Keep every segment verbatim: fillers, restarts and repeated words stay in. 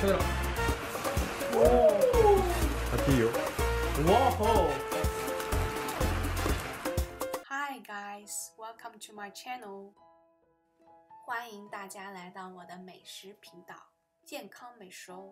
吃了。哦， 它滴油。 哇吼 ！Hi guys, welcome to my channel. 欢迎大家来到我的美食频道，健康美食哦。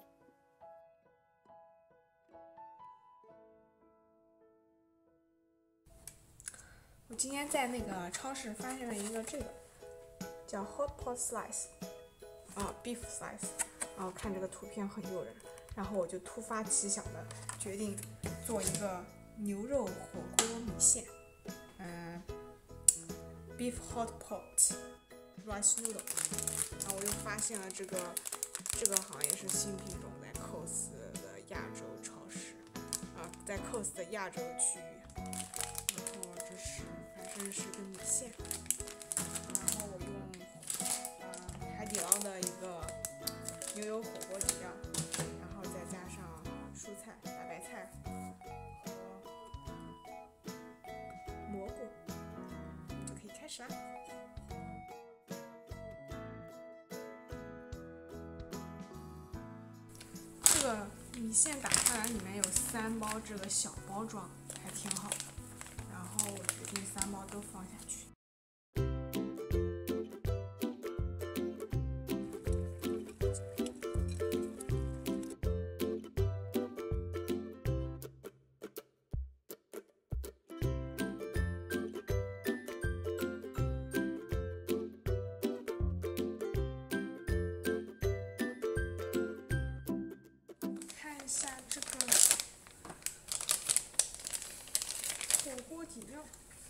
我今天在那个超市发现了一个这个叫 hot pot slice， 啊 beef slice， 然后看这个图片很诱人，然后我就突发奇想的决定做一个牛肉火锅米线，嗯 ，beef hot pot rice noodle， 然后我又发现了这个这个好像也是新品种，在 C O S 的亚洲超市，啊，在 C O S 的亚洲区域。这是个米线，然后我用呃海底捞的一个牛油火锅底料，然后再加上蔬菜、大白菜和蘑菇，就可以开始啦。这个米线打开来，里面有三包这个小包装，还挺好的。然后我决定三包都放下去。看一下这个火锅底料。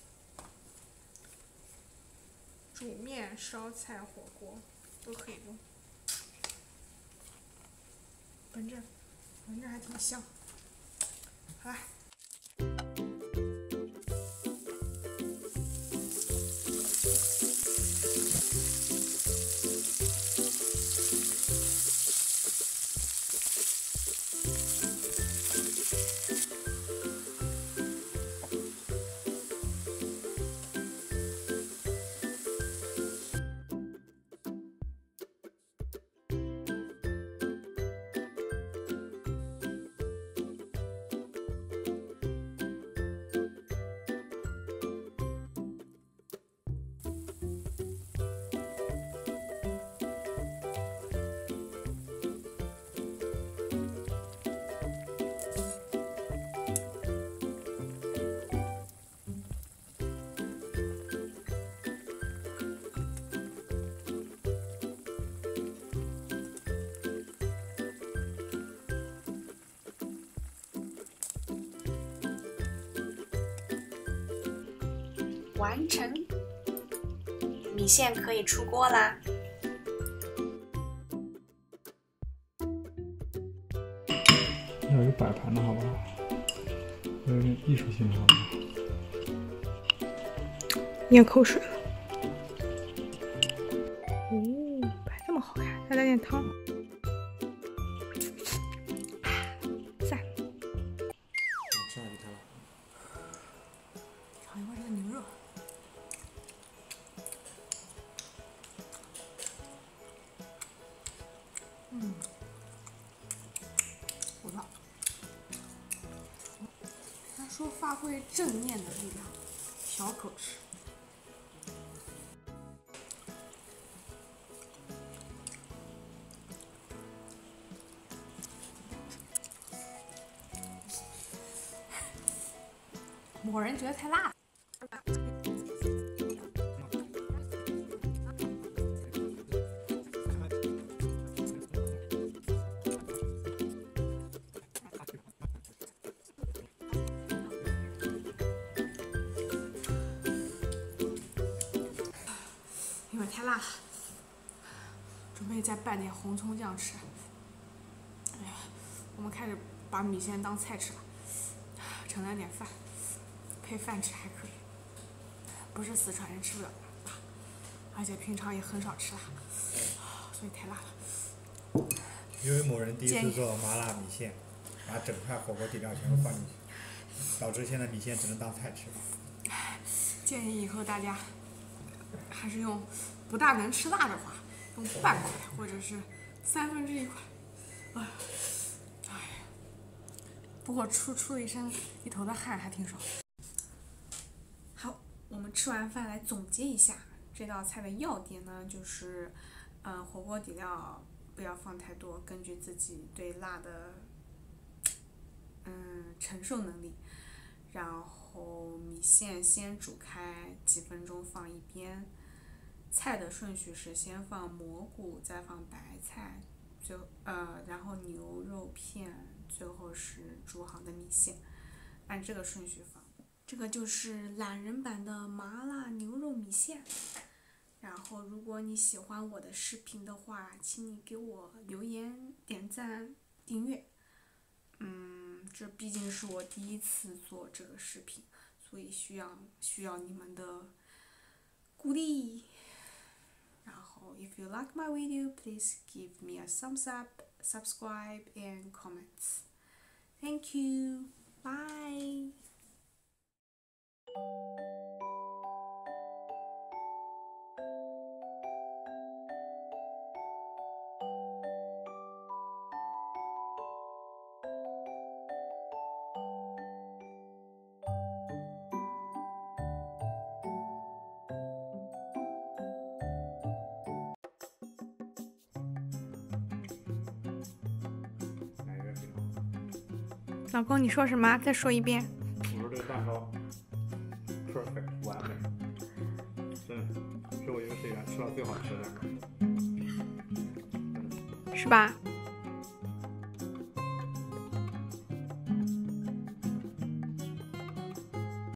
煮面、烧菜、火锅都可以用，闻着闻着还挺香。好啦， 完成，米线可以出锅啦。 要有摆盘的好不好？要有点艺术性好不好？ 咽口水了。哦，摆这么好看，再来点汤。赞。 我吃了一条了。 尝一块这个牛肉。嗯，不错。他说发挥正念的力量，小口吃。某人觉得太辣了。有点太辣了，准备再拌点红葱酱吃。哎呀，我们开始把米线当菜吃了，盛了点饭，配饭吃还可以。不是四川人吃不了辣，而且平常也很少吃辣，所以太辣了。 因为某人第一次做麻辣米线，把整块火锅底料全部放进去，导致现在米线只能当菜吃。 建议以后大家还是用不大能吃辣的话，用半块或者是三分之一块，哎， 不过出出了一身一头的汗，还挺爽。好，我们吃完饭来总结一下这道菜的要点呢，就是，嗯、呃，火锅底料不要放太多，根据自己对辣的，嗯，承受能力。然后米线先煮开几分钟放一边，菜的顺序是先放蘑菇，再放白菜，最呃然后牛肉片，最后是煮好的米线，按这个顺序放。这个就是懒人版的麻辣牛肉米线。然后如果你喜欢我的视频的话，请你给我留言、点赞、订阅。嗯，这毕竟是我第一次做这个视频，所以需要需要你们的鼓励。然后 if you like my video, please give me a thumbs up, subscribe and comments. Thank you. Bye. 哪个比较好？ 老公，你说什么？再说一遍。 我说这个蛋糕 perfect 完美，真的是我有史以来吃到最好吃的蛋糕， 是吧？